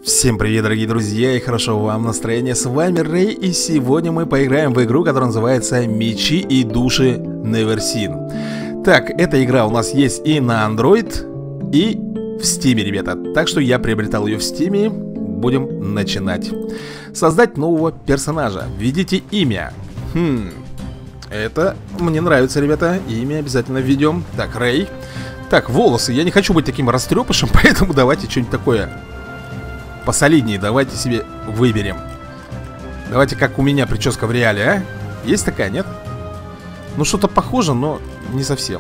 Всем привет, дорогие друзья, и хорошо вам настроение. С вами Рэй, и сегодня мы поиграем в игру, которая называется «Мечи и души Neversin». Так, эта игра у нас есть и на Android, и в Steam, ребята. Так что я приобретал ее в Steam. Будем начинать. Создать нового персонажа. Введите имя. Это мне нравится, ребята. Имя обязательно введем. Так, Рэй. Так, волосы. Я не хочу быть таким растрепышем, поэтому давайте что-нибудь такое посолиднее. Давайте себе выберем. Давайте, как у меня прическа в реале, а? Есть такая, нет? Ну, что-то похоже, но не совсем.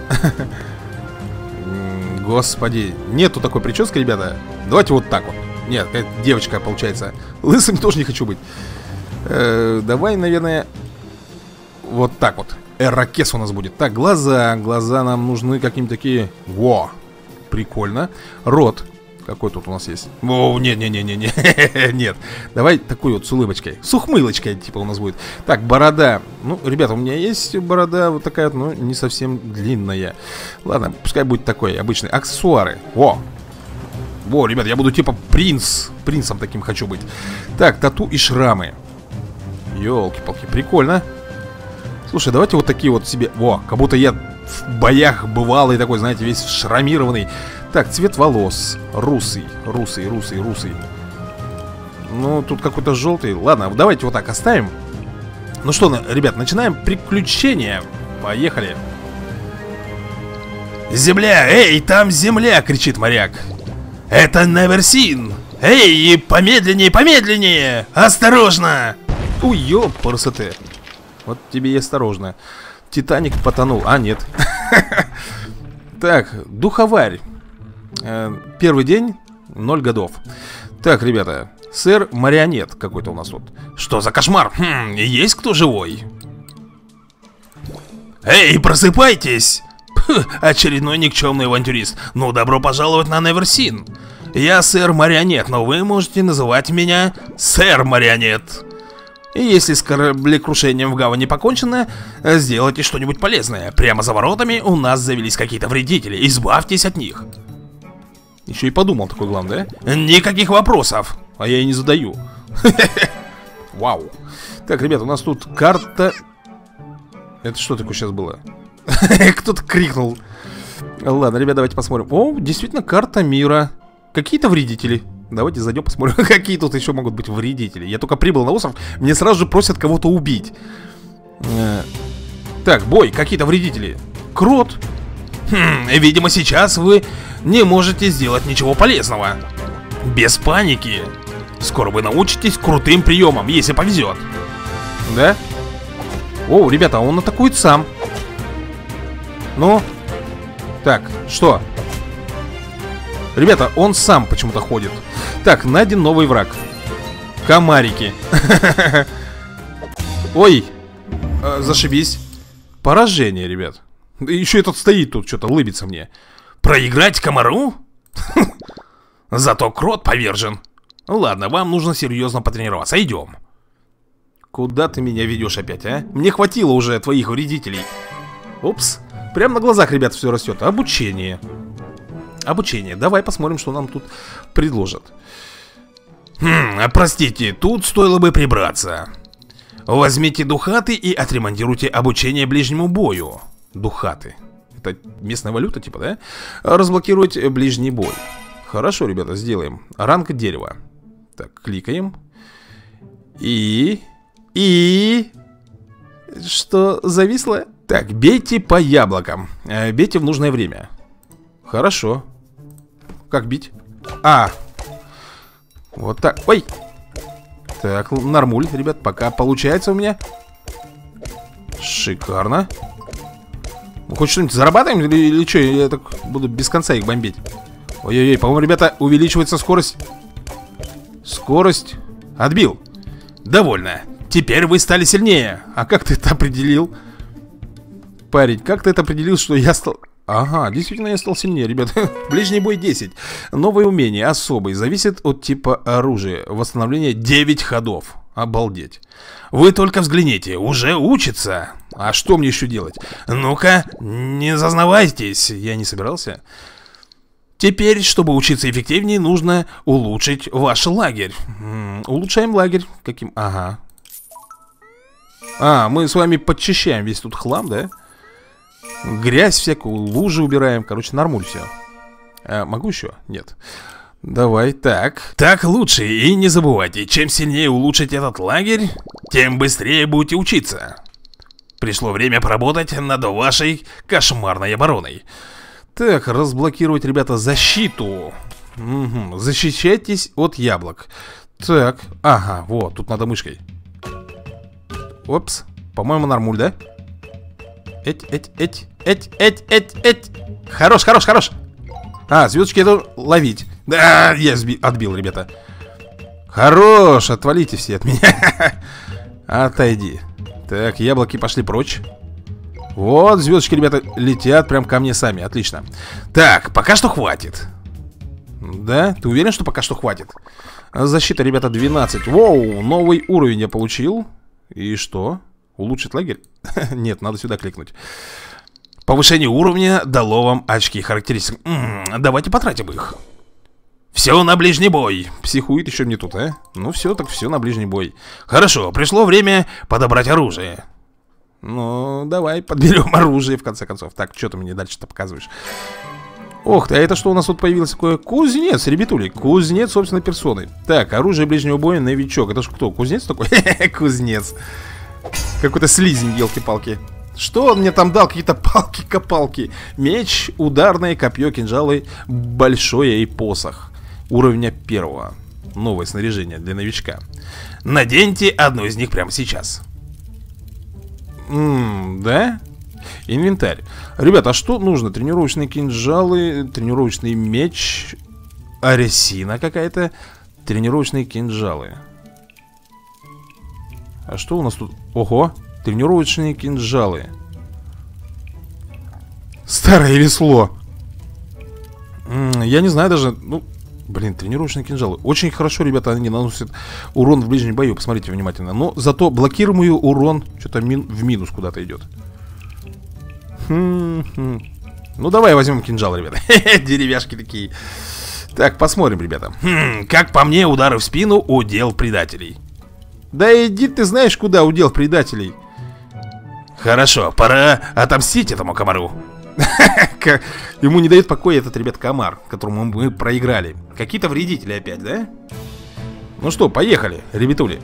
Господи, нету такой прически, ребята. Давайте вот так вот. Нет, какая девочка получается. Лысым тоже не хочу быть. Давай, наверное, вот так вот. Эракес у нас будет. Так, глаза. Глаза нам нужны какие-нибудь такие. Во, прикольно. Рот. Какой тут у нас есть? О, не-не-не-не-не. Нет. Давай такой вот с улыбочкой. С ухмылочкой, типа, у нас будет. Так, борода. Ну, ребята, у меня есть борода вот такая вот, но не совсем длинная. Ладно, пускай будет такой обычный. Аксессуары. Во. Во, ребят, я буду типа принц. Принцем таким хочу быть. Так, тату и шрамы. Ёлки-палки, прикольно. Слушай, давайте вот такие вот себе. Во, как будто я в боях бывалый такой, знаете, весь шрамированный. Так, цвет волос. Русый. Ну, тут какой-то желтый. Ладно, давайте вот так оставим. Ну что, ребят, начинаем приключения. Поехали. Земля! Эй, там земля! Кричит моряк. Это Neversin! Эй, помедленнее, помедленнее! Осторожно! Ой, ёпарасоте. Вот тебе и осторожно. Титаник потонул. А, нет. Так, духоварь. Первый день, 0 годов. Так, ребята, сэр Марионет какой-то у нас тут. Что за кошмар? Есть кто живой? Эй, просыпайтесь! Очередной никчемный авантюрист. Ну, добро пожаловать на Neversin. Я сэр Марионет, но вы можете называть меня сэр Марионет. И если с кораблекрушением в гавани покончено, сделайте что-нибудь полезное. Прямо за воротами у нас завелись какие-то вредители. Избавьтесь от них. Еще и подумал такой, главное, да? Никаких вопросов. А я и не задаю. Вау. Так, ребята, у нас тут карта. Это что такое сейчас было? Кто-то крикнул. Ладно, ребята, давайте посмотрим. О, действительно, карта мира. Какие-то вредители. Давайте зайдем посмотрим, какие тут еще могут быть вредители. Я только прибыл на остров, мне сразу же просят кого-то убить. Так, бой, какие-то вредители. Крот. Видимо, сейчас вы не можете сделать ничего полезного. Без паники. Скоро вы научитесь крутым приемам, если повезет. Да? О, ребята, он атакует сам. Ну. Так, что? Ребята, он сам почему-то ходит. Так, найден новый враг. Комарики. Ой, зашибись. Поражение, ребят. Еще этот стоит тут, что-то улыбится мне. Проиграть комару? Зато крот повержен. Ладно, вам нужно серьезно потренироваться. Идем. Куда ты меня ведешь опять, а? Мне хватило уже твоих вредителей. Упс. Прямо на глазах, ребят, все растет. Обучение. Обучение. Давай посмотрим, что нам тут предложат. Простите, тут стоило бы прибраться. Возьмите духаты и отремонтируйте обучение ближнему бою. Духаты. Это местная валюта, типа, да? Разблокировать ближний бой. Хорошо, ребята, сделаем. Ранг дерева. Так, кликаем. И... Что, зависло? Так, бейте по яблокам. Бейте в нужное время. Хорошо. Как бить? А. Вот так. Ой. Так, нормуль, ребят, пока получается у меня. Шикарно. Мы хоть что-нибудь зарабатываем или что? Я так буду без конца их бомбить. Ой-ой-ой, по-моему, ребята, увеличивается скорость. Скорость. Отбил. Довольно. Теперь вы стали сильнее. А как ты это определил? Парень, как ты это определил, что я стал... Ага, действительно я стал сильнее, ребят. Ближний бой 10. Новое умение, особый, зависит от типа оружия. Восстановление 9 ходов. Обалдеть. Вы только взгляните, уже учится. А что мне еще делать? Ну-ка, не зазнавайтесь. Я не собирался. Теперь, чтобы учиться эффективнее, нужно улучшить ваш лагерь. Улучшаем лагерь. Каким? Ага. Мы с вами подчищаем весь тут хлам, да? Грязь всякую, лужи убираем. Короче, нормуль все. Могу еще? Нет. Давай, так. Так лучше. И не забывайте, чем сильнее улучшить этот лагерь, тем быстрее будете учиться. Пришло время поработать над вашей кошмарной обороной. Так, разблокировать, ребята, защиту. Защищайтесь от яблок. Так, ага, вот, тут надо мышкой. Опс, по-моему, нормуль, да? Эть. Хорош. Звездочки это ловить. Да, я отбил, ребята. Хорош, отвалите все от меня. Отойди. Так, яблоки пошли прочь. Вот, звездочки, ребята, летят прям ко мне сами, отлично. Так, пока что хватит. Да, ты уверен, что пока что хватит? Защита, ребята, 12. Воу, новый уровень я получил. И что? Улучшить лагерь? Нет, надо сюда кликнуть. Повышение уровня дало вам очки характеристик. Давайте потратим их. Все на ближний бой. Психует еще мне тут, а? Ну все, так все на ближний бой. Хорошо, пришло время подобрать оружие. Ну, давай подберем оружие, в конце концов. Так, что ты мне дальше-то показываешь? Ох ты, а это что у нас тут появился такое? Кузнец, ребятули. Кузнец собственной персоной. Так, оружие ближнего боя, новичок. Это ж кто, кузнец такой? Кузнец. Какой-то слизень, елки-палки. Что он мне там дал? Какие-то палки-копалки. Меч, ударное, копье, кинжалы, большое и посох. Уровня 1. Новое снаряжение для новичка. Наденьте одно из них прямо сейчас. Да? Инвентарь. Ребята, а что нужно? Тренировочные кинжалы, тренировочный меч, аресина какая-то, тренировочные кинжалы. А что у нас тут? Ого, тренировочные кинжалы. Старое весло. Я не знаю даже, ну, блин, тренировочные кинжалы. Очень хорошо, ребята, они наносят урон в ближнем бою. Посмотрите внимательно. Но зато блокируемый урон что-то в минус куда-то идет. Ну, давай возьмем кинжал, ребята. Деревяшки такие. Так, посмотрим, ребята. Как по мне, удары в спину — удел предателей. Да иди ты знаешь куда, удел предателей. Хорошо, пора отомстить этому комару. Ему не дает покоя этот, ребят, комар, которому мы проиграли. Какие-то вредители опять, да? Ну что, поехали, ребятули.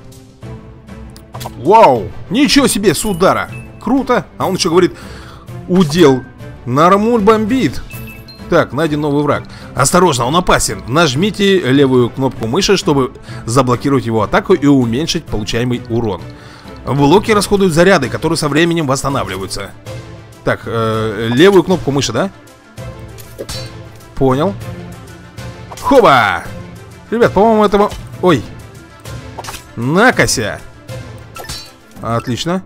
Вау, ничего себе, с удара. Круто, а он еще говорит: удел, нормуль бомбит. Так, найден новый враг. Осторожно, он опасен. Нажмите левую кнопку мыши, чтобы заблокировать его атаку и уменьшить получаемый урон. Блоки расходуют заряды, которые со временем восстанавливаются. Так, левую кнопку мыши, да? Понял. Хоба! Ребят, по-моему, этого... Ой. Накося. Отлично.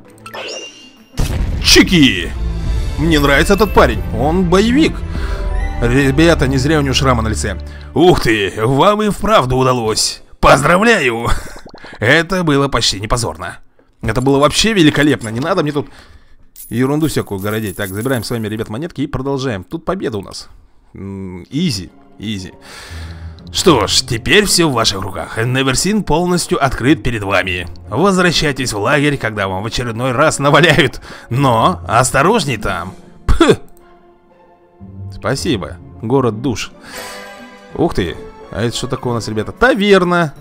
Чики! Мне нравится этот парень. Он боевик. Ребята, не зря у него шрама на лице. Ух ты, вам и вправду удалось. Поздравляю. Это было почти не позорно. Это было вообще великолепно. Не надо мне тут ерунду всякую городить. Так, забираем с вами, ребят, монетки и продолжаем. Тут победа у нас. Изи, изи. Что ж, теперь все в ваших руках. Неверсин полностью открыт перед вами. Возвращайтесь в лагерь, когда вам в очередной раз наваляют. Но осторожней там. Пх. Спасибо, город душ. Ух ты, а это что такое у нас, ребята? Таверна.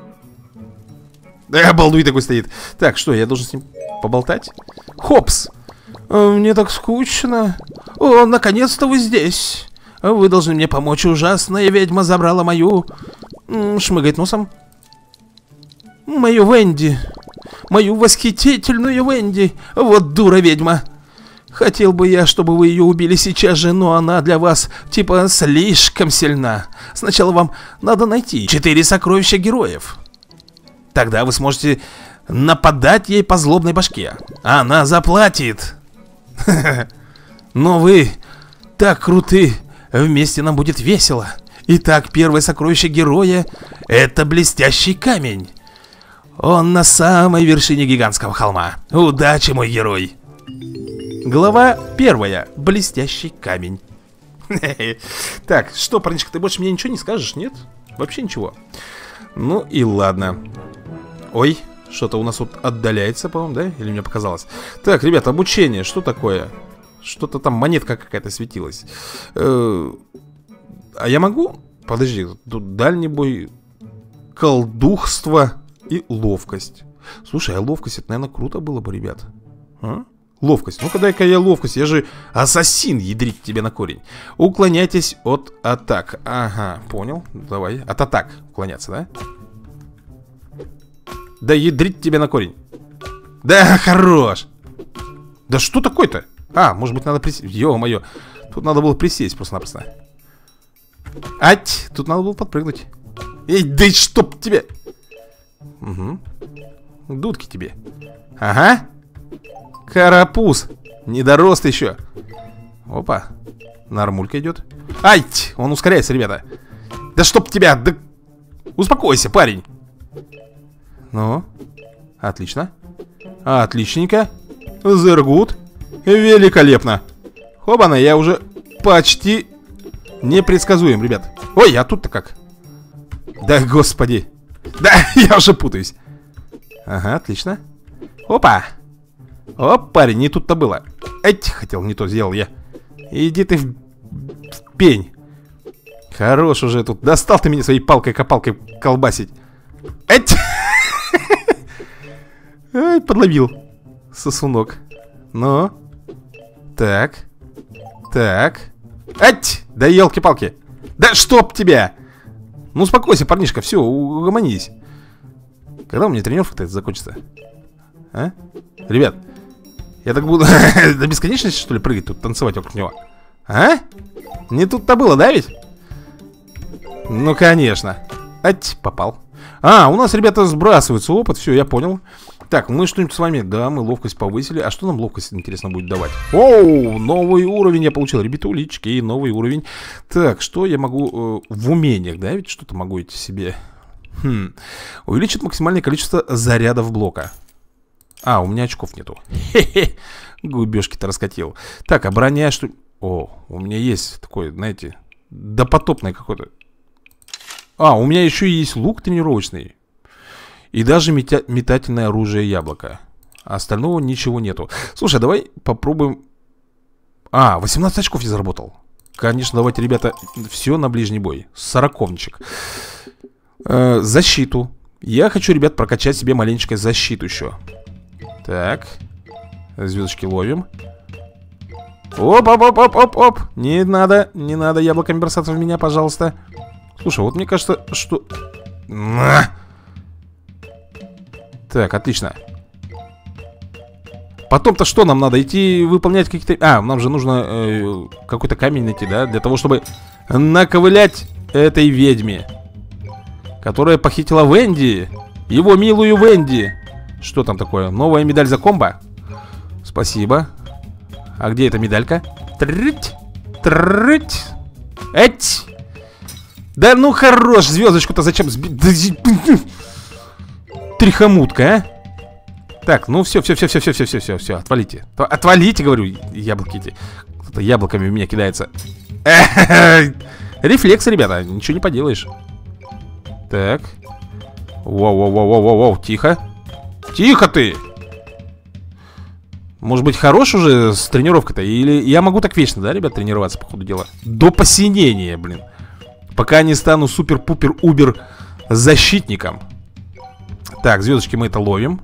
Да, балдуй такой стоит. Так, что, я должен с ним поболтать? Хопс. Мне так скучно. О, наконец-то вы здесь. Вы должны мне помочь. Ужасная ведьма забрала мою... Шмыгает носом. Мою Венди. Мою восхитительную Венди. Вот дура ведьма. Хотел бы я, чтобы вы ее убили сейчас же, но она для вас, типа, слишком сильна. Сначала вам надо найти 4 сокровища героев. Тогда вы сможете нападать ей по злобной башке. Она заплатит. Но вы так круты. Вместе нам будет весело. Итак, первое сокровище героя — это блестящий камень. Он на самой вершине гигантского холма. Удачи, мой герой. Глава 1. Блестящий камень. Так, что, парнишка, ты больше мне ничего не скажешь, нет? Вообще ничего. Ну и ладно. Ой, что-то у нас вот отдаляется, по-моему, да? Или мне показалось? Так, ребята, обучение, что такое? Что-то там, монетка какая-то светилась. А я могу? Подожди, тут дальний бой, колдухство и ловкость. Слушай, а ловкость, это, наверное, круто было бы, ребят. А? Ловкость. Ну-ка, дай-ка я ловкость. Я же ассасин, ядрить тебе на корень. Уклоняйтесь от атак. Ага, понял. Давай. От атак уклоняться, да? Да ядрить тебе на корень. Да, хорош. Да что такое-то? А, может быть, надо присесть. Ё-моё. Тут надо было присесть просто-напросто. Ать, тут надо было подпрыгнуть. Эй, да чтоб тебе. Угу. Дудки тебе. Ага. Карапуз. Недорост еще. Опа. Нормулька идет. Ай, он ускоряется, ребята. Да чтоб тебя, да... Успокойся, парень. Ну, отлично. Отличненько. Зергут. Великолепно. Хобана, я уже почти непредсказуем, ребят. Ой, а тут-то как? Да, господи. Да, я уже путаюсь. Ага, отлично. Опа. Оп, парень, не тут-то было. Эть, хотел, не то сделал я. Иди ты в пень. Хорош уже тут. Достал ты меня своей палкой-копалкой колбасить. Эть. Ай, подловил. Сосунок. Ну. Так. Так. Эть. Да елки-палки. Да чтоб тебя. Ну успокойся, парнишка, все, угомонись. Когда у меня тренировка-то закончится? А? Ребят, я так буду до бесконечности, что ли, прыгать тут, танцевать вокруг него? А? Не тут-то было, да ведь? Ну, конечно. Ать, попал. А, у нас, ребята, сбрасывается опыт, все, я понял. Так, мы что-нибудь с вами, да, мы ловкость повысили. А что нам ловкость, интересно, будет давать? Оу, новый уровень я получил, ребятулечки, новый уровень. Так, что я могу в умениях, да, ведь что-то могу идти себе. Увеличит максимальное количество зарядов блока. А, у меня очков нету. Хе-хе, губежки-то раскатил. Так, а броня, что... О, у меня есть такой, знаете, допотопный какой-то. А, у меня еще есть лук тренировочный. И даже метательное оружие яблоко. А остального ничего нету. Слушай, давай попробуем. А, 18 очков я заработал. Конечно, давайте, ребята, все на ближний бой. Сороковничек. Защиту. Я хочу, ребят, прокачать себе маленечко защиту еще. Так. Звездочки ловим. Оп-оп-оп-оп-оп-оп. Не надо яблоками бросаться в меня, пожалуйста. Слушай, вот мне кажется, что... Так, отлично. Потом-то что нам надо? Идти выполнять какие-то... А, нам же нужно какой-то камень найти, да? Для того, чтобы наковылять этой ведьме, которая похитила Венди. Его милую Венди. Что там такое? Новая медаль за комбо? Спасибо. А где эта медалька? Трыть. Трыть. Эть. Да ну хорош, звездочку-то зачем сбить? Трихомутка, а? Так, ну все, отвалите. Отвалите, говорю, яблоки эти. Кто-то яблоками в меня кидается. Рефлекс, ребята, ничего не поделаешь. Так. Воу, тихо. Тихо ты! Может быть, хорош уже с тренировкой-то? Или я могу так вечно, да, ребят, тренироваться, по ходу дела? До посинения, блин. Пока не стану супер-пупер-убер защитником. Так, звездочки мы это ловим.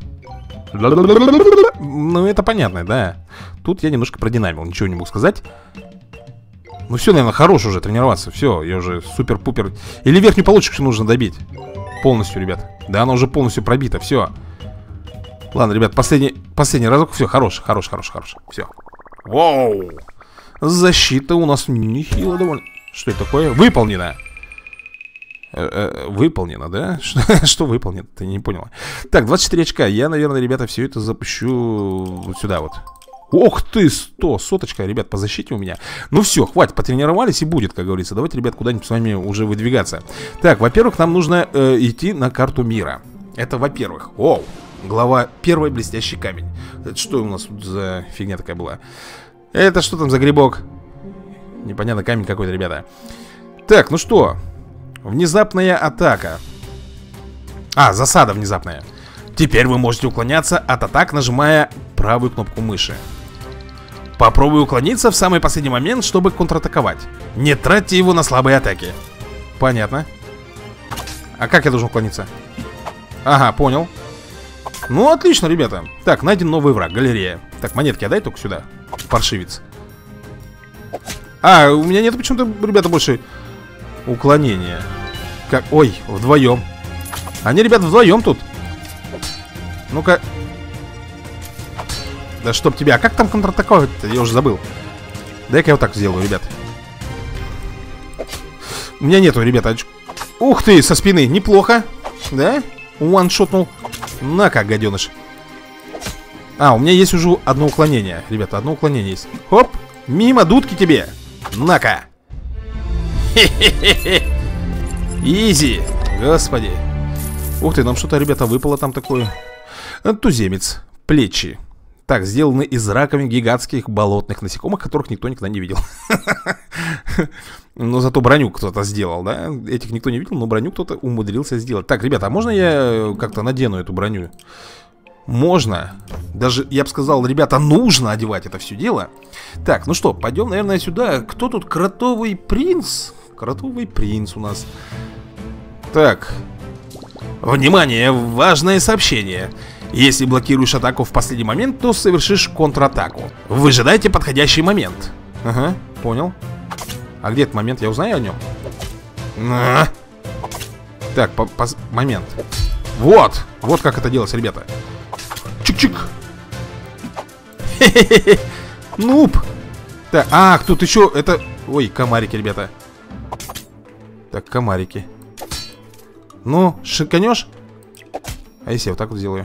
Ну, это понятно, да. Тут я немножко продинамил, ничего не могу сказать. Ну, все, наверное, хорош уже тренироваться. Все, я уже супер-пупер. Или верхнюю полочку нужно добить. Полностью, ребят. Да, она уже полностью пробита, все. Ладно, ребят, последний разок. Все, хорош. Все. Воу. Защита у нас нехило довольно. Что это такое? Выполнено. Выполнено, да? Что выполнено? Ты не поняла. Так, 24 очка. Я, наверное, ребята, все это запущу вот сюда вот. Ох ты, соточка, ребят, по защите у меня. Ну все, хватит, потренировались и будет, как говорится. Давайте, ребят, куда-нибудь с вами уже выдвигаться. Так, во-первых, нам нужно идти на карту мира. Это во-первых. Оу, глава 1, блестящий камень. Это что у нас тут за фигня такая была? Это что там за грибок? Непонятно, камень какой-то, ребята. Так, ну что? Внезапная атака. А, засада внезапная. Теперь вы можете уклоняться от атак, нажимая правую кнопку мыши. Попробуй уклониться в самый последний момент, чтобы контратаковать. Не тратьте его на слабые атаки. Понятно. А как я должен уклониться? Ага, понял. Ну, отлично, ребята. Так, найден новый враг, галерея. Так, монетки отдай только сюда, паршивец. А, у меня нет почему-то, ребята, больше уклонения. Как? Ой, вдвоем. Они, ребята, вдвоем тут. Ну-ка. Да чтоб тебя. А как там контратаковать-то? Я уже забыл. Дай-ка я вот так сделаю, ребят. У меня нету, ребята. Ух ты, со спины. Неплохо. Да? Уаншотнул. На-ка, гаденыш. А, у меня есть уже одно уклонение. Ребята, одно уклонение есть. Хоп. Мимо дудки тебе. На-ка. Хе-хе-хе-хе. Изи. Господи. Ух ты, нам что-то, ребята, выпало там такое. Туземец. Плечи. Так, сделаны из раковин гигантских болотных насекомых, которых никто никогда не видел. Но зато броню кто-то сделал, да? Этих никто не видел, но броню кто-то умудрился сделать. Так, ребята, а можно я как-то надену эту броню? Можно. Даже, я бы сказал, ребята, нужно одевать это все дело. Так, ну что, пойдем, наверное, сюда. Кто тут? Кротовый принц? Кротовый принц у нас. Так. Внимание, важное сообщение. Если блокируешь атаку в последний момент, то совершишь контратаку. Выжидайте подходящий момент. Ага, понял. А где этот момент? Я узнаю о нем. Так, момент. Вот, вот как это делается, ребята. Чик-чик. Хе-хе-хе. Нуб. Так, ах, тут еще это... Ой, комарики, ребята. Так, комарики. Ну, шиканешь? А если я вот так вот сделаю?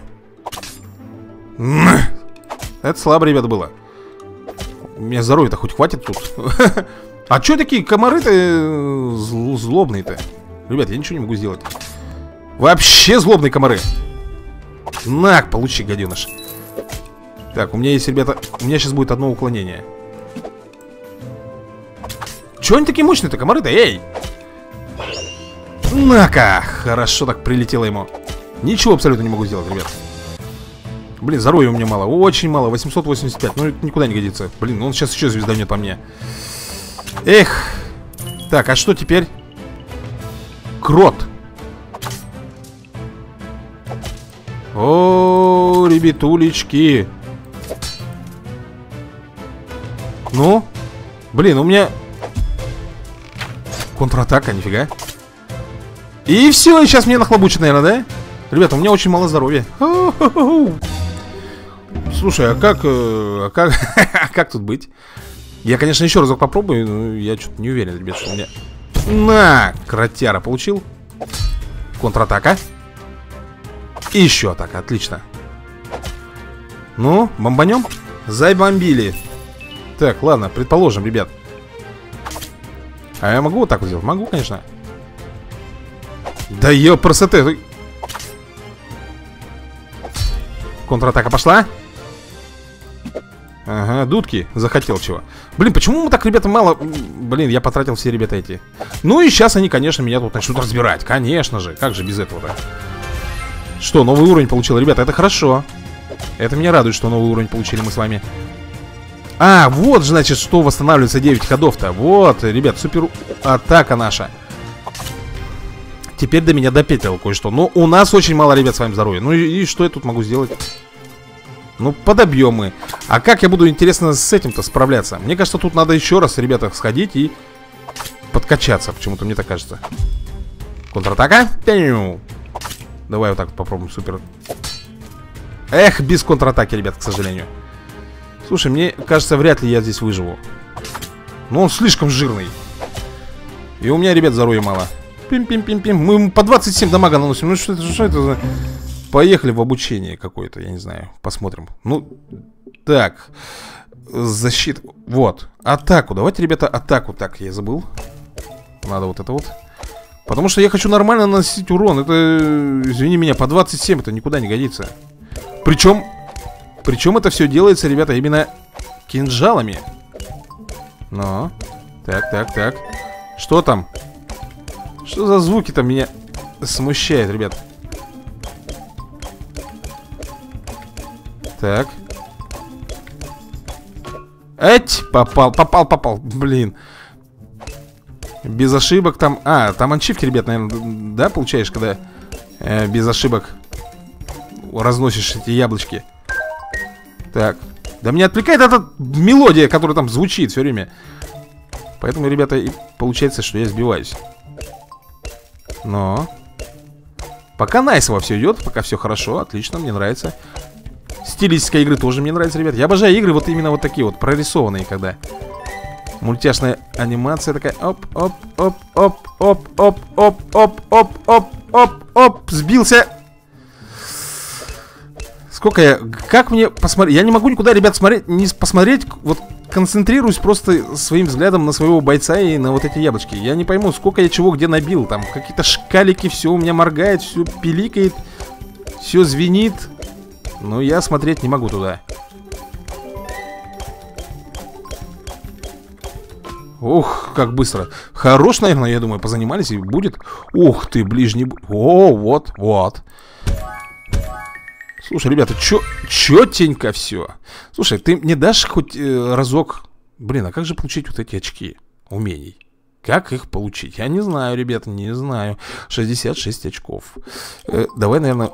Это слабо, ребята, было. У меня здоровья-то хоть хватит тут. А чё такие комары-то злобные-то? Ребят, я ничего не могу сделать. Вообще злобные комары. На, получи, гаденыш. Так, у меня есть, ребята. У меня сейчас будет одно уклонение. Чё они такие мощные-то, комары-то? Эй! На-ка! Хорошо так прилетело ему. Ничего абсолютно не могу сделать, ребят. Блин, здоровья у меня мало, очень мало, 885. Ну, это никуда не годится. Блин, он сейчас еще звезданет по мне. Эх. Так, а что теперь? Крот. О, ребятулечки. Ну? Блин, у меня контратака, нифига. И все, и сейчас меня нахлобучит, наверное, да? Ребята, у меня очень мало здоровья. Слушай, а как тут быть? Я, конечно, еще разок попробую, но я что-то не уверен, ребят, что у меня... На, кротяра, получил. Контратака. И еще атака, отлично. Ну, бомбанем? Забомбили. Так, ладно, предположим, ребят. А я могу вот так вот сделать? Могу, конечно. Да ёпрсоте. Контратака пошла. Ага, дудки, захотел чего. Блин, почему мы так, ребята, мало... Блин, я потратил все, ребята, эти. Ну и сейчас они, конечно, меня тут начнут разбирать. Конечно же, как же без этого-то. Что, новый уровень получил, ребята, это хорошо. Это меня радует, что новый уровень получили мы с вами. А, вот, значит, что восстанавливается 9 ходов-то. Вот, ребят, супер атака наша. Теперь до меня допетлило кое-что. Но у нас очень мало, ребят, с вами здоровья. Ну и что я тут могу сделать? Ну, подобьем мы. А как я буду, интересно, с этим-то справляться? Мне кажется, тут надо еще раз, ребята, сходить и подкачаться. Почему-то мне так кажется. Контратака. Давай вот так попробуем, супер. Эх, без контратаки, ребят, к сожалению. Слушай, мне кажется, вряд ли я здесь выживу. Но он слишком жирный. И у меня, ребят, здоровья мало. Пим-пим-пим-пим. Мы ему по 27 дамага наносим. Ну что это за... Поехали в обучение какое-то, я не знаю. Посмотрим. Ну, так. Защита. Вот. Атаку. Давайте, ребята, атаку. Так, я забыл. Надо вот это вот. Потому что я хочу нормально наносить урон. Это, извини меня, по 27 это никуда не годится. Причем это все делается, ребята, именно кинжалами. Но. Так, так, так. Что там? Что за звуки там меня смущает, ребят? Так. Эть! Попал. Блин. Без ошибок там... А, там ачивки, ребят, наверное, да, получаешь, когда без ошибок разносишь эти яблочки. Так. Да меня отвлекает эта мелодия, которая там звучит все время. Поэтому, ребята, и получается, что я сбиваюсь. Но пока найсово все идет, пока все хорошо, отлично, мне нравится. Стилистика игры тоже мне нравится, ребят. Я обожаю игры вот именно вот такие вот, прорисованные, когда мультяшная анимация такая. Оп. Сбился. Сколько я... Как мне посмотреть? Я не могу никуда, ребят, смотреть, не посмотреть. Вот концентрируюсь просто своим взглядом на своего бойца и на вот эти яблочки. Я не пойму, сколько я чего где набил. Там какие-то шкалики, все у меня моргает, все пиликает, все звенит. Но я смотреть не могу туда. Ох, как быстро. Хорош, наверное, я думаю, позанимались и будет. Ух ты, ближний... О, вот. Слушай, ребята, чётенько все. Слушай, ты мне дашь хоть разок... Блин, а как же получить вот эти очки умений? Как их получить? Я не знаю, ребята, не знаю. 66 очков. Давай, наверное...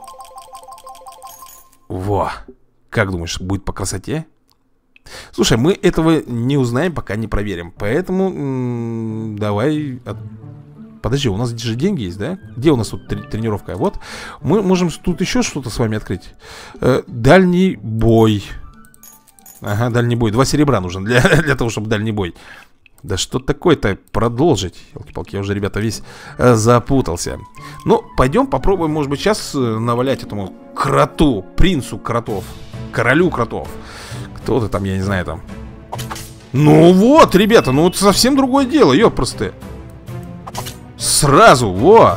Во. Как думаешь, будет по красоте? Слушай, мы этого не узнаем, пока не проверим. Поэтому давай... Подожди, у нас же деньги есть, да? Где у нас тут тренировка? Вот. Мы можем тут еще что-то с вами открыть. Дальний бой. Ага, дальний бой. 2 серебра нужно для того, чтобы дальний бой. Да что такое-то? Продолжить. Ёлки-палки, я уже, ребята, весь запутался. Ну, пойдем попробуем, может быть, сейчас навалять этому кроту, принцу кротов, королю кротов. Кто-то там, я не знаю, там. Ну вот, ребята, ну это совсем другое дело, ёпрсты. Сразу, во!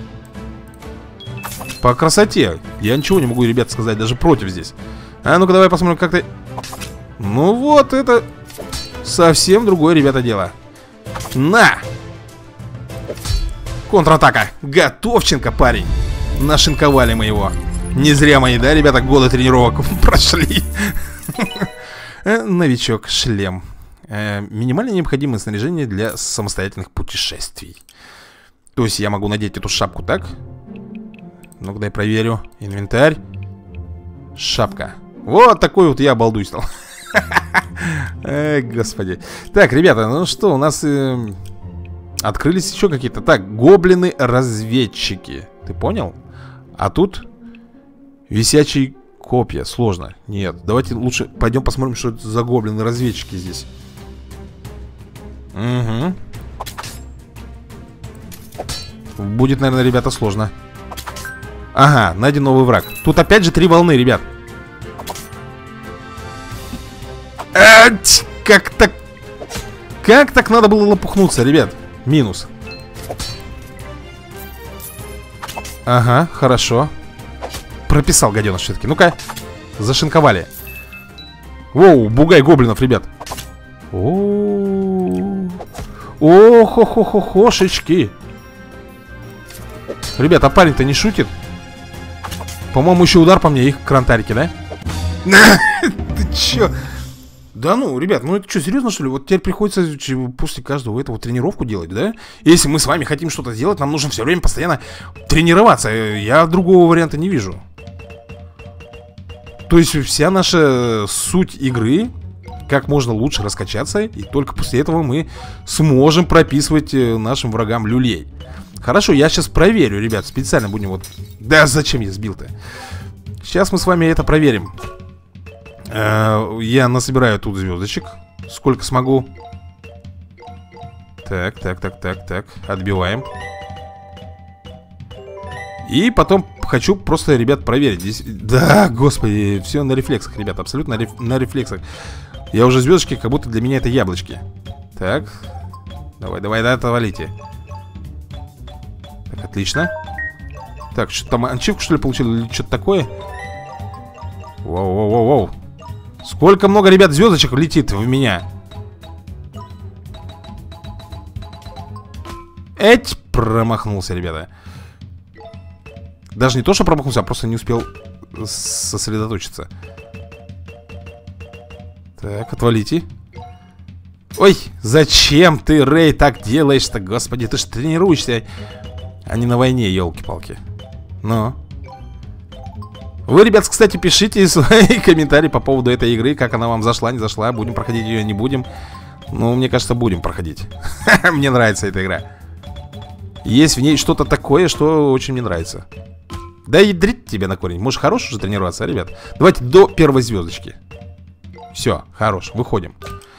По красоте. Я ничего не могу, ребят, сказать, даже против здесь. А ну-ка, давай посмотрим, как ты... Ну вот, это совсем другое, ребята, дело. На! Контратака. Готовченко, парень. Нашинковали мы его. Не зря мои, да, ребята, годы тренировок прошли. Новичок, шлем. Минимально необходимое снаряжение для самостоятельных путешествий. То есть я могу надеть эту шапку, так? Ну-ка, дай проверю. Инвентарь. Шапка. Вот такой вот я балдуй стал. Господи. Так, ребята, ну что, у нас открылись еще какие-то. Так, гоблины-разведчики. Ты понял? А тут висячие копья. Сложно. Нет, давайте лучше пойдем посмотрим, что это за гоблины-разведчики здесь. Угу. Будет, наверное, ребята, сложно. Ага, найден новый враг. Тут опять же 3 волны, ребят. Как так? Как так надо было лопухнуться, ребят? Минус. Ага, хорошо. Прописал, гаденыш, все-таки. Ну-ка, зашинковали. Воу, бугай гоблинов, ребят. О-хо-хо-хо-хошечки. Ребят, а парень-то не шутит? По-моему, еще удар по мне, их крантарики, да? Ты че? Да ну, ребят, ну это что, серьезно, что ли? Вот теперь приходится после каждого этого тренировку делать, да? Если мы с вами хотим что-то сделать, нам нужно все время постоянно тренироваться. Я другого варианта не вижу. То есть вся наша суть игры, как можно лучше раскачаться, и только после этого мы сможем прописывать нашим врагам люлей. Хорошо, я сейчас проверю, ребят, специально будем вот... Да зачем я сбил-то? Сейчас мы с вами это проверим. Я насобираю тут звездочек. Сколько смогу. Так. Отбиваем. И потом хочу просто, ребят, проверить здесь. Да, господи, все на рефлексах, ребят, абсолютно на рефлексах. Я уже звездочки, как будто для меня это яблочки. Так. Давай, да, отвалите. Так, отлично. Так, что там, ачивку, что ли, получили? Или что-то такое? Воу. Сколько много, ребят, звездочек летит в меня. Эть, промахнулся, ребята. Даже не то, что промахнулся, а просто не успел сосредоточиться. Так, отвалите. Ой, зачем ты, Рэй, так делаешь-то? Господи, ты ж тренируешься, а не на войне, елки-палки. Ну. Вы, ребят, кстати, пишите свои комментарии по поводу этой игры. Как она вам зашла, не зашла. Будем проходить ее, не будем. Ну, мне кажется, будем проходить. Мне нравится эта игра. Есть в ней что-то такое, что очень мне нравится. Да ядрить тебе на корень. Можешь хорош уже тренироваться, ребят. Давайте до первой звездочки. Все, хорош, выходим.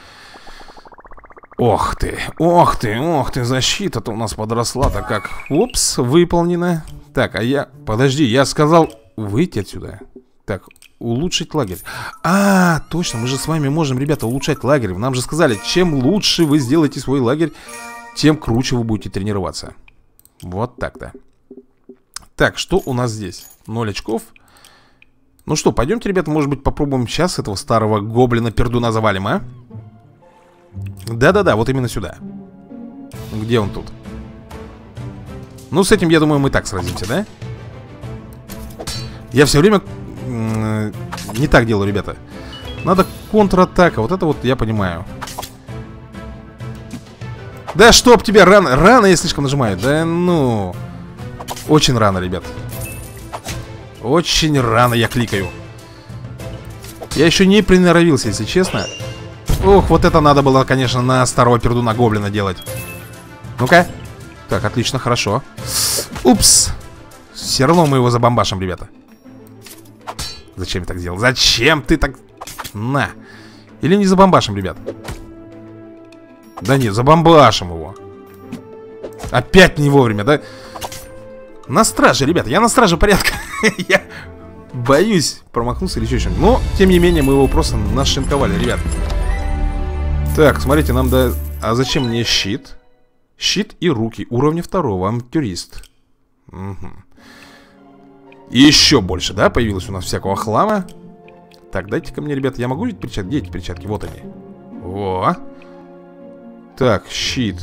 Ох ты, ох ты, ох ты. Защита-то у нас подросла-то как. Упс, выполнена. Так, а я... Подожди, я сказал выйти отсюда. Так, улучшить лагерь. А, точно, мы же с вами можем, ребята, улучшать лагерь. Нам же сказали, чем лучше вы сделаете свой лагерь, тем круче вы будете тренироваться. Вот так-то. Так, что у нас здесь? 0 очков. Ну что, пойдемте, ребята, может быть, попробуем сейчас этого старого гоблина-пердуна завалим, а? Да-да-да, вот именно сюда. Где он тут? Ну, с этим, я думаю, мы так сразимся, да? Я все время не так делаю, ребята. Надо контратака, вот это вот я понимаю. Да чтоб тебя, рано, рано я слишком нажимаю. Да ну... Очень рано, ребят. Очень рано я кликаю. Я еще не приноровился, если честно. Ох, вот это надо было, конечно, на старого пердуна гоблина делать. Ну-ка. Так, отлично, хорошо. Упс. Все равно мы его забомбашим, ребята. Зачем я так сделал? Зачем ты так... На. Или не забомбашим, ребят? Да нет, забомбашим его. Опять не вовремя, да? На страже, ребята, я на страже порядка. Я боюсь промахнуться или еще чем-то. Но, тем не менее, мы его просто нашинковали, ребят. Так, смотрите, нам да... А зачем мне щит? Щит и руки уровня 2, авантюрист. Угу. И еще больше, да, появилось у нас всякого хлама. Так, дайте-ка мне, ребята, я могу видеть перчатки? Где эти перчатки? Вот они. Во. Так, щит.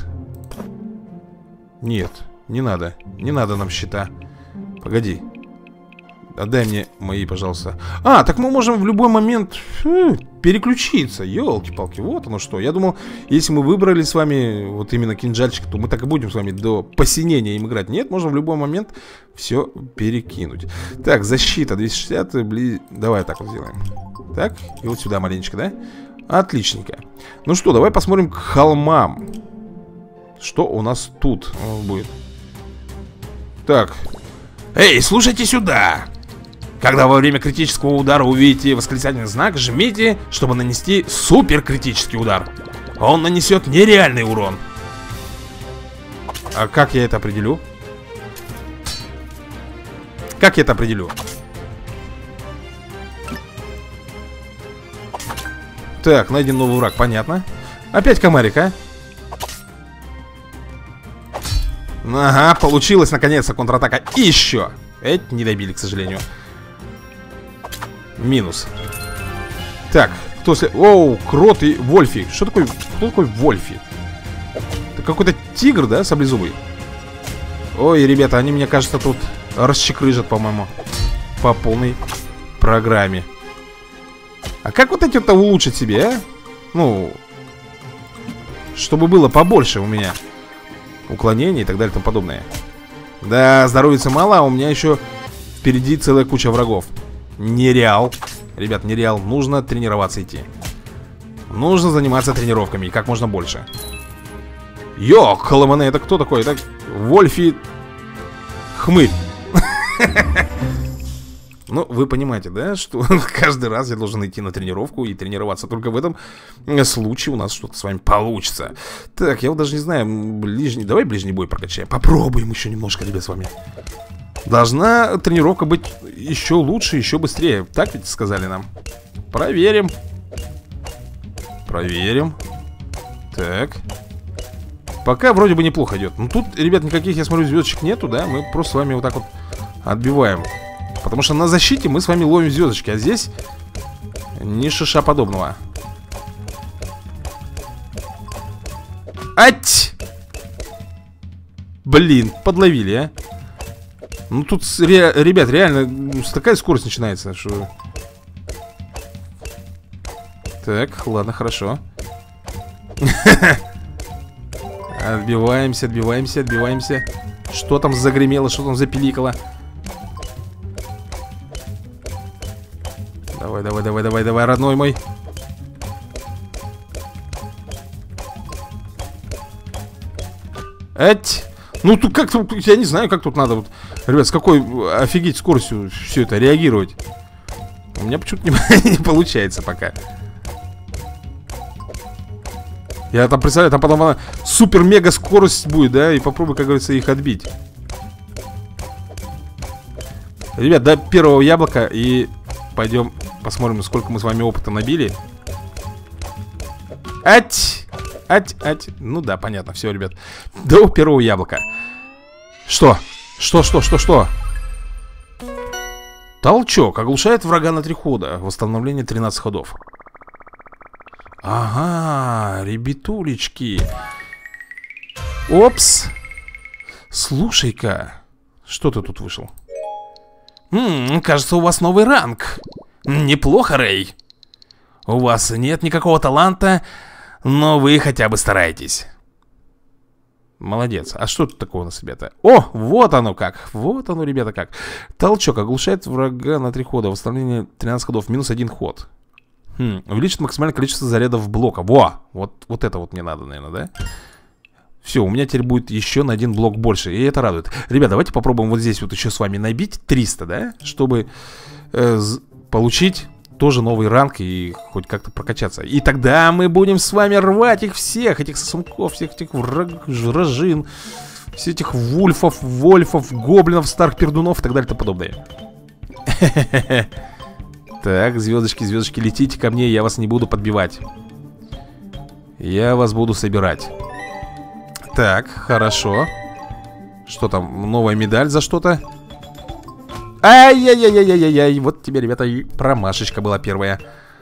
Нет, не надо. Не надо нам щита. Погоди. Отдай мне мои, пожалуйста. А, так мы можем в любой момент переключиться. Ёлки-палки, вот оно что. Я думал, если мы выбрали с вами вот именно кинжальчик, то мы так и будем с вами до посинения им играть. Нет, можно в любой момент все перекинуть. Так, защита 260. Давай так вот сделаем. Так, и вот сюда маленечко, да? Отличненько. Ну что, давай посмотрим к холмам. Что у нас тут будет? Так. Эй, слушайте сюда! Когда во время критического удара увидите восклицательный знак, жмите, чтобы нанести суперкритический удар. Он нанесет нереальный урон. А как я это определю? Как я это определю? Так, найден новый враг, понятно. Опять комарик, а? Ага, получилось наконец-то контратака. И еще. Эти не добили, к сожалению. Минус. Так, кто след... Оу, Крот и Вольфи. Что такое? Кто такой Вольфи? Это какой-то тигр, да, саблезубый? Ой, ребята, они, мне кажется, тут расчекрыжат, по-моему, по полной программе. А как вот эти-то улучшить себе, а? Ну, чтобы было побольше у меня уклонений и так далее и тому подобное. Да, здоровья мало, а у меня еще впереди целая куча врагов. Нереал. Ребят, нереал. Нужно тренироваться идти. Нужно заниматься тренировками. И как можно больше. Йо, Коломане, это кто такой? Это Вольфи Хмырь. Ну, вы понимаете, да, что каждый раз я должен идти на тренировку и тренироваться. Только в этом случае у нас что-то с вами получится. Так, я вот даже не знаю, ближний... Давай ближний бой прокачаем. Попробуем еще немножко, ребят, с вами. Должна тренировка быть еще лучше, еще быстрее. Так ведь сказали нам. Проверим. Проверим. Так. Пока вроде бы неплохо идет. Ну тут, ребят, никаких, я смотрю, звездочек нету, да? Мы просто с вами вот так вот отбиваем. Потому что на защите мы с вами ловим звездочки. А здесь ни шиша подобного. Ать! Блин, подловили, а. Ну тут, ребят, реально такая скорость начинается, что... Так, ладно, хорошо. Отбиваемся, отбиваемся, отбиваемся. Что там загремело, что там запиликало? Давай, давай, давай, давай, давай, родной мой. Эть. Ну тут как-то, я не знаю, как тут надо вот, ребят, с какой офигеть скоростью все это реагировать. У меня почему-то не получается пока. Я там представляю, там потом она супер-мега скорость будет, да, и попробуй, как говорится, их отбить. Ребят, до первого яблока и пойдем посмотрим, сколько мы с вами опыта набили. Ать! Ать, ать. Ну да, понятно, все, ребят. До первого яблока. Что? Что? Толчок. Оглушает врага на 3 хода. Восстановление 13 ходов. Ага, ребятулечки. Опс. Слушай-ка. Что ты тут вышел? Кажется, у вас новый ранг. Неплохо, Рэй. У вас нет никакого таланта, но вы хотя бы стараетесь. Молодец. А что тут такого у нас, ребята? О, вот оно как. Вот оно, ребята, как. Толчок оглушает врага на 3 хода. Восстановление 13 ходов. Минус 1 ход. Увеличит максимальное количество зарядов блока. Во! Вот это вот мне надо, наверное, да? Все, у меня теперь будет еще на 1 блок больше. И это радует. Ребят, давайте попробуем вот здесь вот еще с вами набить 300, да? Чтобы получить тоже новый ранг и хоть как-то прокачаться. И тогда мы будем с вами рвать их всех, этих сосунков, всех этих вражин, всех этих вольфов, гоблинов, старых пердунов и так далее и тому подобное. Так, звездочки, звездочки, летите ко мне, я вас не буду подбивать. Я вас буду собирать. Так, хорошо. Что там, новая медаль за что-то? Ай-яй-яй-яй-яй-яй. Вот тебе, ребята, и промашечка была первая.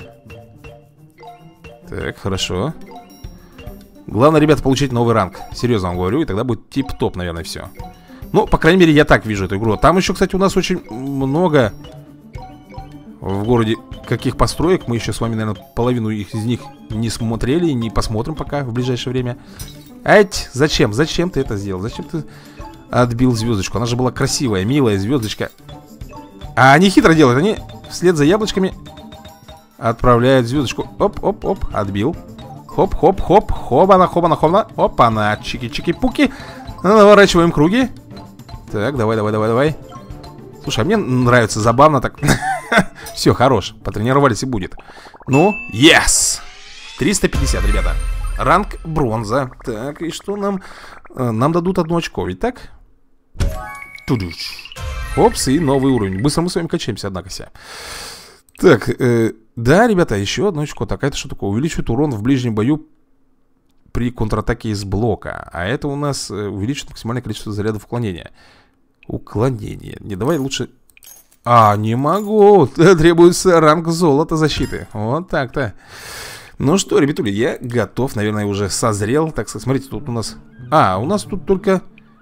Так, хорошо. Главное, ребята, получить новый ранг. Серьезно вам говорю, и тогда будет тип-топ, наверное, все. Ну, по крайней мере, я так вижу эту игру. Там еще, кстати, у нас очень много в городе каких построек. Мы еще с вами, наверное, половину из них не смотрели, не посмотрим пока в ближайшее время. Ать, зачем? Зачем ты это сделал? Зачем ты отбил звездочку? Она же была красивая, милая звездочка. А они хитро делают. Они вслед за яблочками отправляют звездочку. Оп-оп-оп, отбил. Хоп-хоп-хоп, хобана, хобана, хобана. Опа-на, чики-чики-пуки. Наворачиваем круги. Так, давай. Слушай, а мне нравится, забавно так. Все, хорош, потренировались и будет. Ну, yes! 350, ребята. Ранг бронза. Так, и что нам? Нам дадут 1 очко, ведь так? Тудуч. Опс, и новый уровень. Быстро мы с вами качаемся, однако ся. Так, да, ребята, еще 1 очко. Так, это что такое? Увеличивает урон в ближнем бою при контратаке из блока. А это у нас увеличивает максимальное количество зарядов уклонения. Уклонение. Не, давай лучше... не могу. Требуется ранг золота защиты. Вот так-то. Ну что, ребятули, я готов, наверное, уже созрел. Так, смотрите, тут у нас... у нас тут только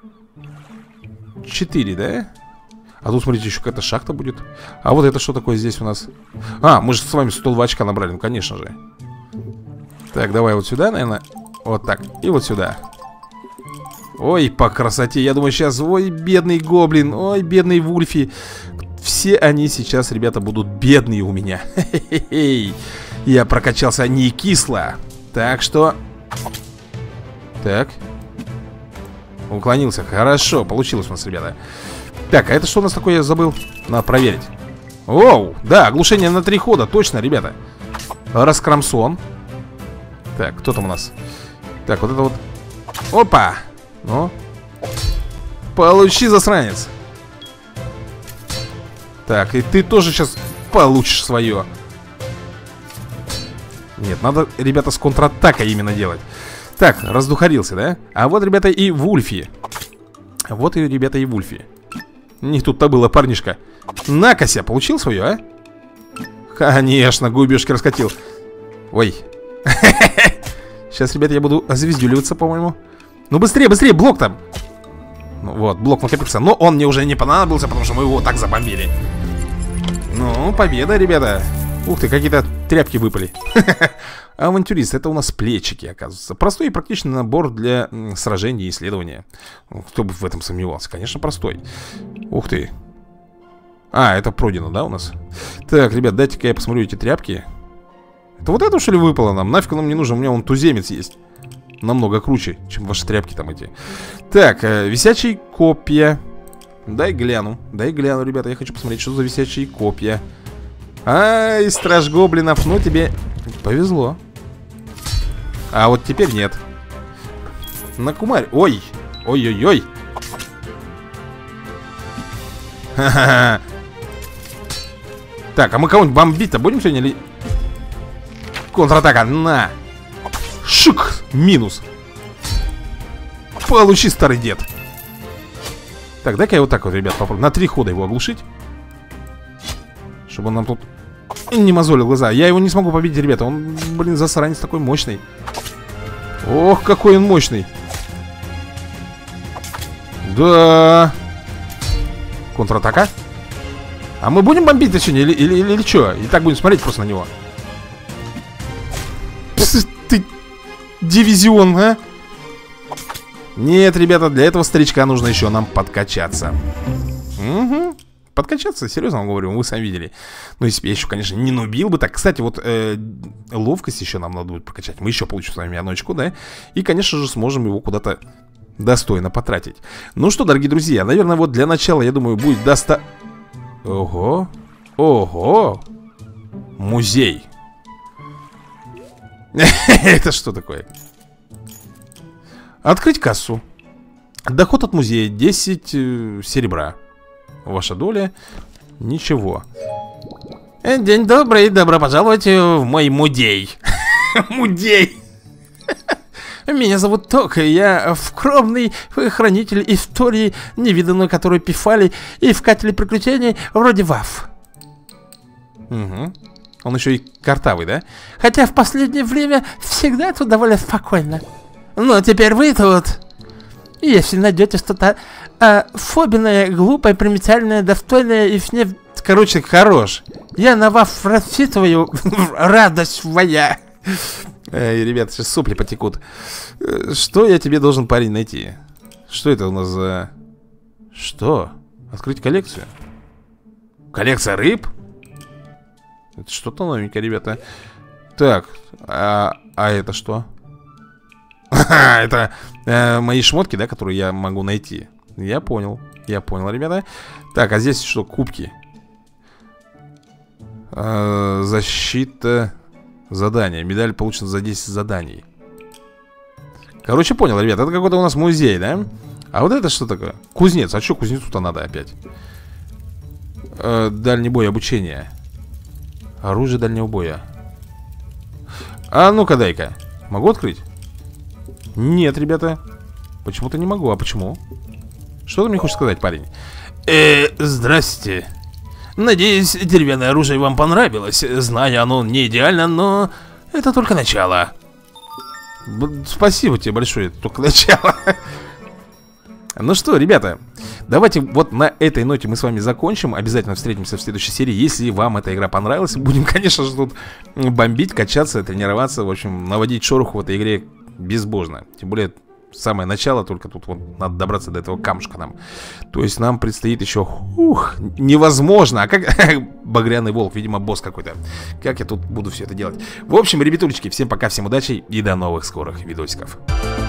4, да? А тут, смотрите, еще какая-то шахта будет. А вот это что такое здесь у нас? Мы же с вами 102 очка набрали, ну, конечно же. Так, давай вот сюда, наверное. Вот так, и вот сюда. Ой, по красоте, я думаю, сейчас... Ой, бедный гоблин, ой, бедный вульфи. Все они сейчас, ребята, будут бедные у меня. Хе-хе-хе. Я прокачался не кисло. Так что... Так. Уклонился, хорошо, получилось у нас, ребята. Так, а это что у нас такое, я забыл? Надо проверить. Оу, да, оглушение на 3 хода, точно, ребята. Раскромсон. Так, кто там у нас? Так, вот это вот. Опа. Ну. Получи, засранец. Так, и ты тоже сейчас получишь свое. Нет, надо, ребята, с контратакой именно делать. Так, раздухарился, да? А вот, ребята, и Вульфи. Вот и, ребята, и Вульфи. Не тут-то было, парнишка. На-ка-ся, получил свое, а? Конечно, губежки раскатил. Ой. Сейчас, ребята, я буду озвездюливаться, по-моему. Ну, быстрее, быстрее, блок там. Ну, вот, блок накопился. Но он мне уже не понадобился, потому что мы его так забомбили. Ну, победа, ребята. Ух ты, какие-то тряпки выпали. Авантюрист, это у нас плечики, оказывается. Простой и практичный набор для сражений и исследования. Кто бы в этом сомневался? Конечно, простой. Ух ты. А, это пройдено, да, у нас? Так, ребят, дайте-ка я посмотрю эти тряпки. Это вот это, что ли, выпало нам? Нафиг нам не нужно, у меня вон туземец есть. Намного круче, чем ваши тряпки там эти. Так, висячие копья. Дай гляну, ребята, я хочу посмотреть, что за висячие копья. Ай, страж гоблинов, ну тебе повезло. А вот теперь нет. На кумарь, ой, ой-ой-ой. Ха-ха-ха. Так, а мы кого-нибудь бомбить-то будем сегодня или... Контратака, на. Шик, минус. Получи, старый дед. Так, дай-ка я вот так вот, ребят, попробую на 3 хода его оглушить. Чтобы он нам тут не мозолил глаза. Я его не смогу победить, ребята. Он, блин, засранец такой мощный. Ох, какой он мощный. Да. Контратака. А мы будем бомбить-то сегодня или что? И так будем смотреть просто на него. Пс, ты дивизион, а? Нет, ребята, для этого старичка нужно еще нам подкачаться. Угу. Подкачаться, серьезно вам говорю, вы сами видели. Ну, если бы я еще, конечно, не нубил бы. Так, кстати, вот ловкость еще нам надо будет прокачать. Мы еще получим с вами 1 очко, да? И, конечно же, сможем его куда-то достойно потратить. Ну что, дорогие друзья, наверное, вот для начала, я думаю, будет Ого. Ого. Музей. Это что такое? Открыть кассу. Доход от музея 10 серебра. Ваша доля. Ничего. День добрый, добро пожаловать в мой музей. Музей. Меня зовут Ток, я скромный хранитель истории, невиданную, которую писали искатели приключений вроде вас. Угу. Он еще и картавый, да? Хотя в последнее время всегда тут довольно спокойно. Но теперь вы тут. Если найдете что-то особенное, глупое, примечательное, достойное и не... Короче, хорош. Я на вас рассчитываю, радость моя. Эй, ребята, сейчас сопли потекут. Что я тебе должен, парень, найти? Что это у нас за... Что? Открыть коллекцию? Коллекция рыб? Это что-то новенькое, ребята. Так, а это что? Это мои шмотки, да, которые я могу найти. Я понял, ребята. Так, а здесь что? Кубки. Защита. Задание. Медаль получена за 10 заданий. Короче, понял, ребят. Это какой-то у нас музей, да? А вот это что такое? Кузнец. А что кузнецу-то надо опять? Дальний бой, обучение. Оружие дальнего боя. А ну-ка, дай-ка. Могу открыть? Нет, ребята. Почему-то не могу. А почему? Что ты мне хочешь сказать, парень? Здрасте. Надеюсь, деревянное оружие вам понравилось. Знаю, оно не идеально, но это только начало. Спасибо тебе большое, только начало. Ну что, ребята, давайте вот на этой ноте мы с вами закончим. Обязательно встретимся в следующей серии. Если вам эта игра понравилась, будем, конечно же, тут бомбить, качаться, тренироваться. В общем, наводить шороху в этой игре безбожно. Тем более, самое начало, только тут вот надо добраться до этого камушка нам. То есть нам предстоит еще... невозможно. А как... Багряный волк, видимо, босс какой-то. Как я тут буду все это делать? В общем, ребятулечки, всем пока, всем удачи и до новых скорых видосиков.